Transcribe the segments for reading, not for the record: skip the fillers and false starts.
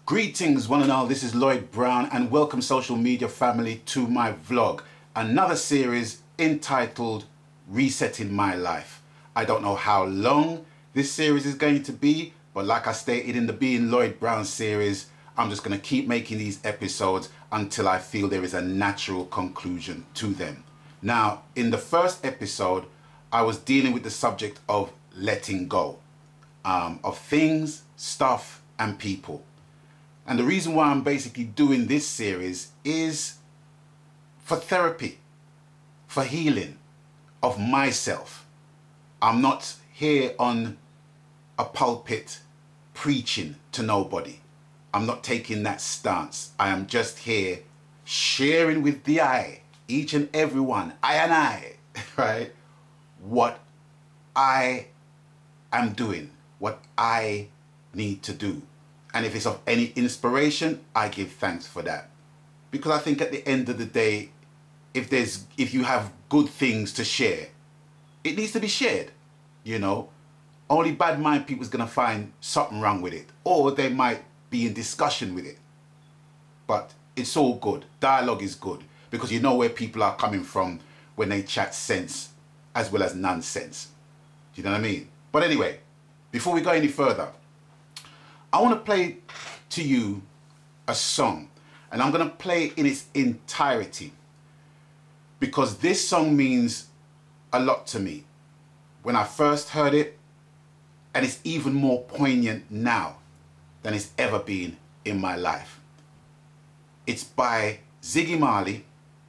Greetings one and all, this is Lloyd Brown and welcome social media family to my vlog. Another series entitled Resetting My Life. I don't know how long this series is going to be, but like I stated in the Being Lloyd Brown series, I'm just going to keep making these episodes until I feel there is a natural conclusion to them. Now, in the first episode, I was dealing with the subject of letting go of things, stuff and people. And the reason why I'm basically doing this series is for therapy, for healing of myself. I'm not here on a pulpit preaching to nobody. I'm not taking that stance. I am just here sharing with the each and every one, right? What I am doing, what I need to do. And if it's of any inspiration, I give thanks for that. Because I think at the end of the day, if you have good things to share, it needs to be shared, you know. Only bad mind people is going to find something wrong with it. Or they might be in discussion with it. But it's all good. Dialogue is good. Because you know where people are coming from when they chat sense as well as nonsense. Do you know what I mean? But anyway, before we go any further, I want to play to you a song, and I'm going to play it in its entirety because this song means a lot to me when I first heard it, and it's even more poignant now than it's ever been in my life. It's by Ziggy Marley.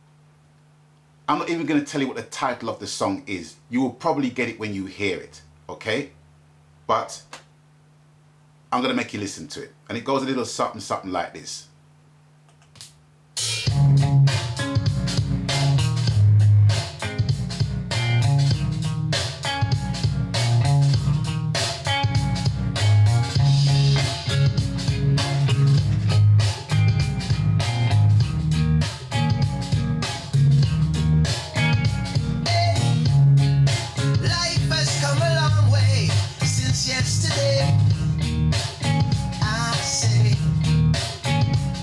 I'm not even going to tell you what the title of the song is. You will probably get it when you hear it, okay? But I'm going to make you listen to it. And it goes a little something, something like this. Life has come a long way since yesterday. I say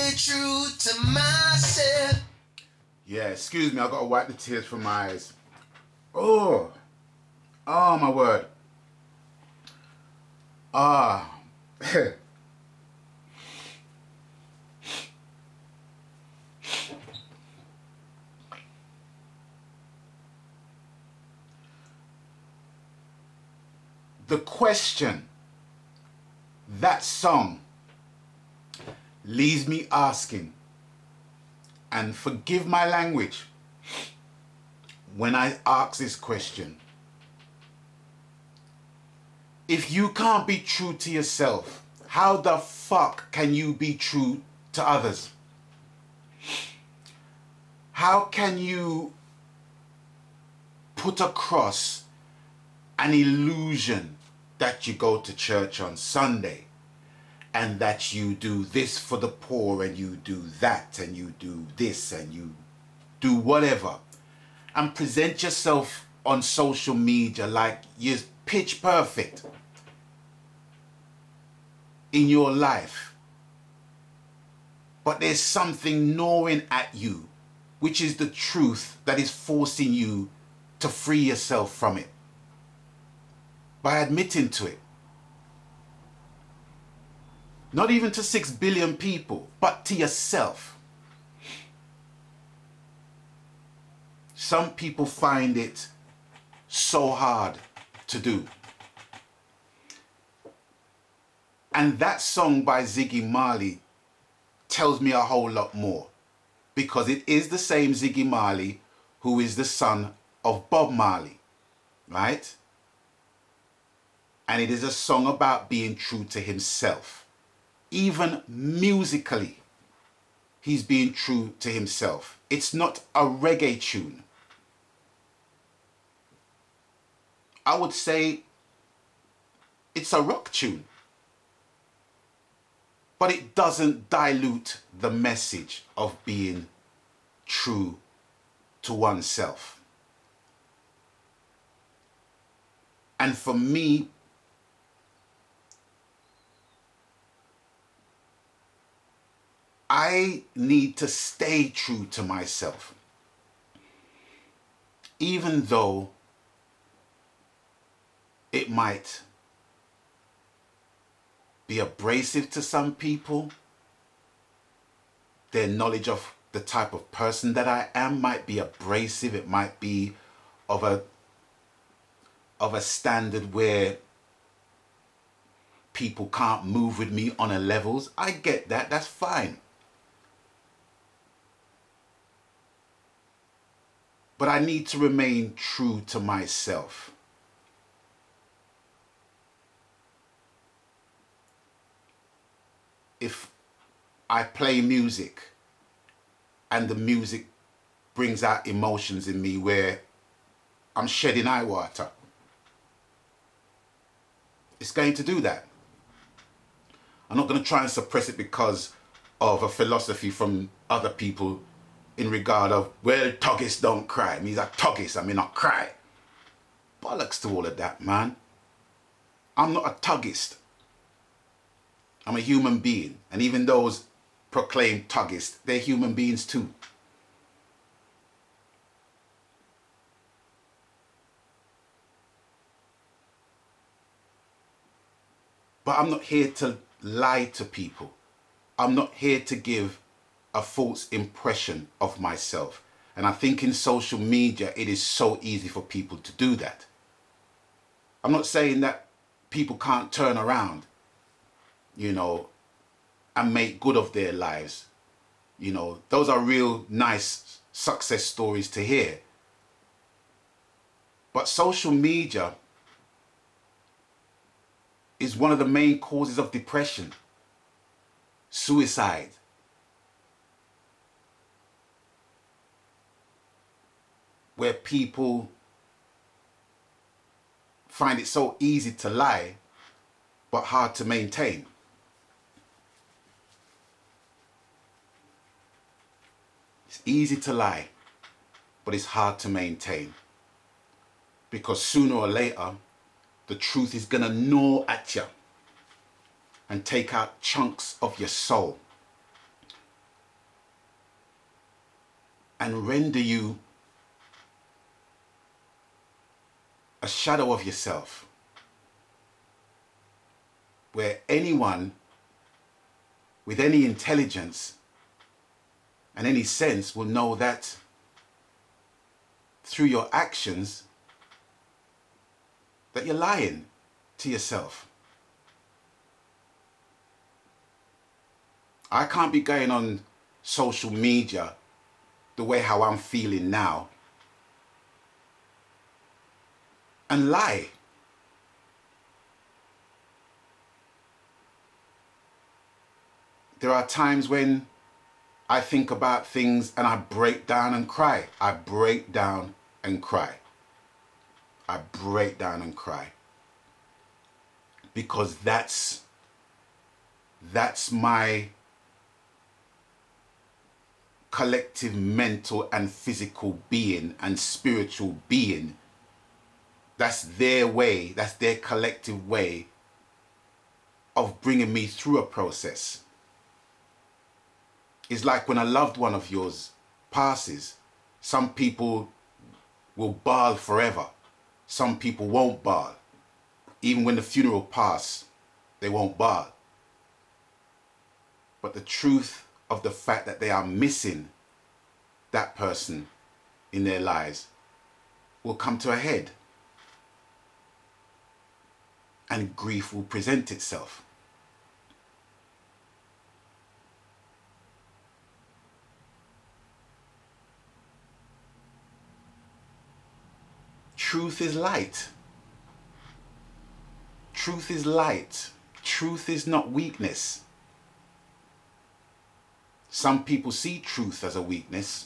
be true to myself. Yeah, excuse me, I've got to wipe the tears from my eyes. Oh my word. The question, that song, leaves me asking, and forgive my language when I ask this question. If you can't be true to yourself, how the fuck can you be true to others? How can you put across an illusion that you go to church on Sunday and that you do this for the poor and you do that and you do this and you do whatever, and present yourself on social media like you're pitch perfect in your life, but there's something gnawing at you, which is the truth that is forcing you to free yourself from it by admitting to it. Not even to 6 billion people, but to yourself. Some people find it so hard to do. And that song by Ziggy Marley tells me a whole lot more, because it is the same Ziggy Marley who is the son of Bob Marley, right? And it is a song about being true to himself. Even musically, he's being true to himself. It's not a reggae tune. I would say it's a rock tune. But it doesn't dilute the message of being true to oneself. And for me, I need to stay true to myself, even though it might be abrasive to some people. Their knowledge of the type of person that I am might be abrasive. It might be of a standard where people can't move with me on a levels. I get that, that's fine. But I need to remain true to myself. If I play music and the music brings out emotions in me where I'm shedding eye water, it's going to do that. I'm not going to try and suppress it because of a philosophy from other people in regard of, well, tuggists don't cry. It means I tuggist, I mean I cry. Bollocks to all of that, man. I'm not a tuggist. I'm a human being. And even those proclaimed tuggists, they're human beings too. But I'm not here to lie to people. I'm not here to give a false impression of myself. And I think in social media, it is so easy for people to do that. I'm not saying that people can't turn around, you know, and make good of their lives. You know, those are real nice success stories to hear. But social media is one of the main causes of depression, suicide, where people find it so easy to lie, but hard to maintain. It's easy to lie, but it's hard to maintain. Because sooner or later, the truth is gonna gnaw at you and take out chunks of your soul. and render you a shadow of yourself, where anyone with any intelligence and any sense will know that through your actions that you're lying to yourself. I can't be going on social media the way how I'm feeling now and lie. There are times when I think about things and I break down and cry. I break down and cry. I break down and cry. Because that's my collective mental and physical being and spiritual being. That's their way, that's their collective way of bringing me through a process. It's like when a loved one of yours passes, some people will bawl forever. Some people won't bawl. Even when the funeral passes, they won't bawl. But the truth of the fact that they are missing that person in their lives will come to a head. And grief will present itself. Truth is light. Truth is light. Truth is not weakness. Some people see truth as a weakness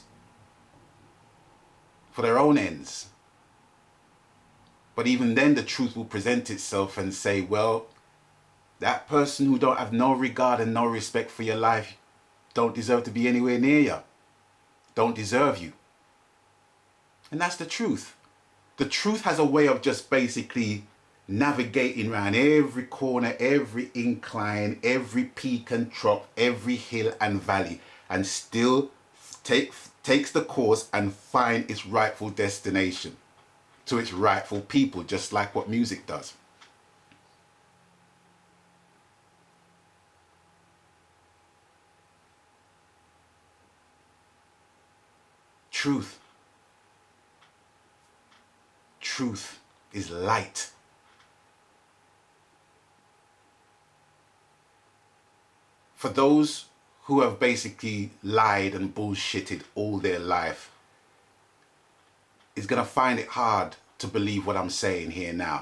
for their own ends. But even then the truth will present itself and say, well, that person who don't have no regard and no respect for your life don't deserve to be anywhere near you. Don't deserve you. And that's the truth. The truth has a way of just basically navigating around every corner, every incline, every peak and drop, every hill and valley, and still takes the course and find its rightful destination to its rightful people, just like what music does. Truth. Truth is light. For those who have basically lied and bullshitted all their life, is going to find it hard to believe what I'm saying here now.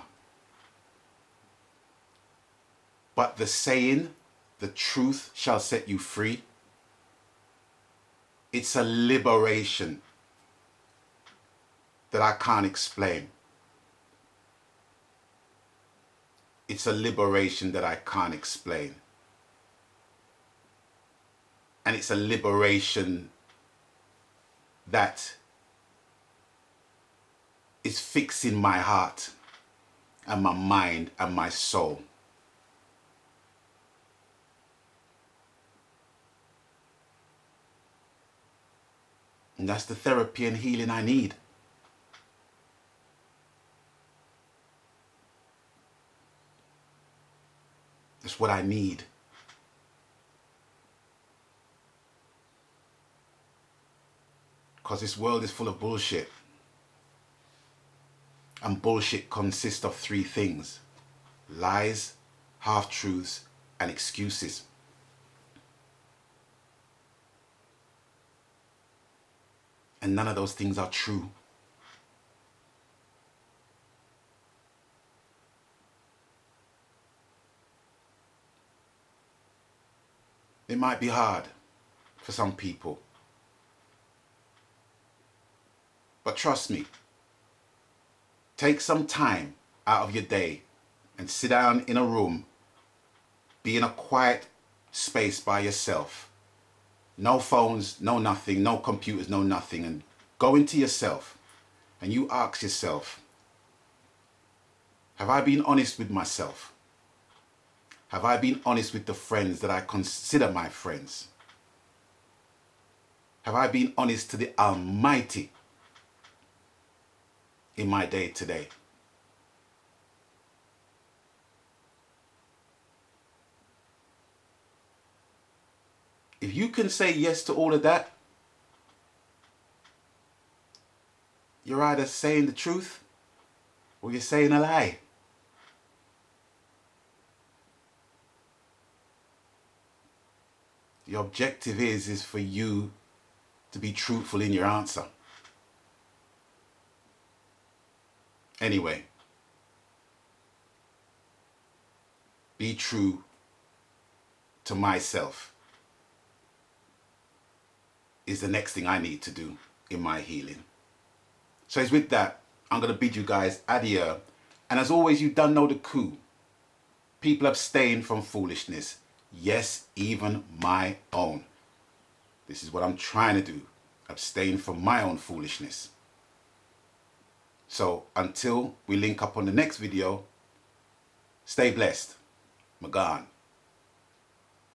But the saying, the truth shall set you free, it's a liberation that I can't explain. It's a liberation that I can't explain. And it's a liberation that is fixing my heart and my mind and my soul. And that's the therapy and healing I need. That's what I need. Because this world is full of bullshit. And bullshit consists of three things: lies, half-truths, and excuses. And none of those things are true. It might be hard for some people. But trust me, take some time out of your day and sit down in a room, be in a quiet space by yourself. No phones, no nothing, no computers, no nothing. And go into yourself and you ask yourself, have I been honest with myself? Have I been honest with the friends that I consider my friends? Have I been honest to the Almighty in my day today? If you can say yes to all of that, you're either saying the truth or you're saying a lie. The objective is for you to be truthful in your answer. Anyway, be true to myself is the next thing I need to do in my healing. So it's with that, I'm going to bid you guys adieu. And as always, you done know the coup. People abstain from foolishness. Yes, even my own. This is what I'm trying to do. Abstain from my own foolishness. So until we link up on the next video, stay blessed. Magan.